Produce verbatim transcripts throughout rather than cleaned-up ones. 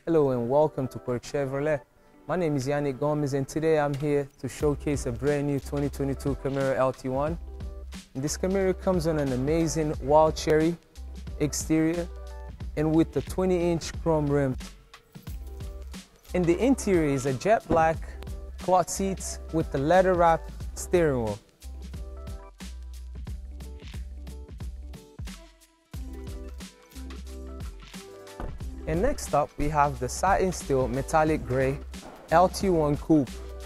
Hello and welcome to Quirk Chevrolet. My name is Yannick Gomez and today I'm here to showcase a brand new twenty twenty-two Camaro L T one. And this Camaro comes on an amazing wild cherry exterior and with the twenty inch chrome rim. In the interior is a jet black cloth seats with the leather wrapped steering wheel. And next up, we have the satin steel metallic gray L T one Coupe.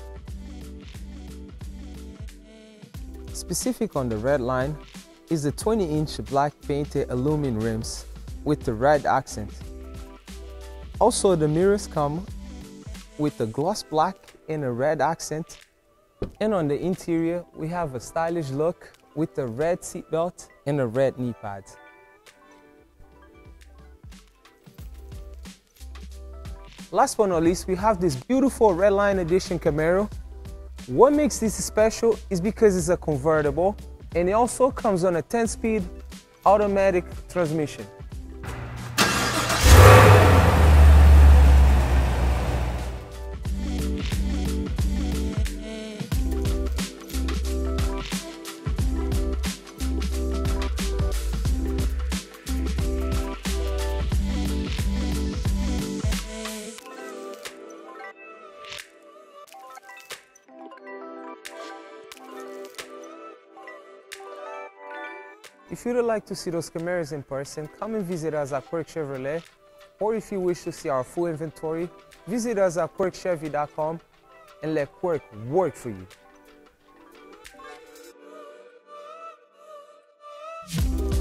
Specific on the red line is the twenty inch black painted aluminum rims with the red accent. Also, the mirrors come with the gloss black and a red accent. And on the interior, we have a stylish look with the red seat belt and the red knee pads. Last but not least, we have this beautiful Red Line Edition Camaro. What makes this special is because it's a convertible and it also comes on a ten speed automatic transmission. If you would like to see those Camaros in person, come and visit us at Quirk Chevrolet, or if you wish to see our full inventory, visit us at quirk chevy dot com and let Quirk work for you.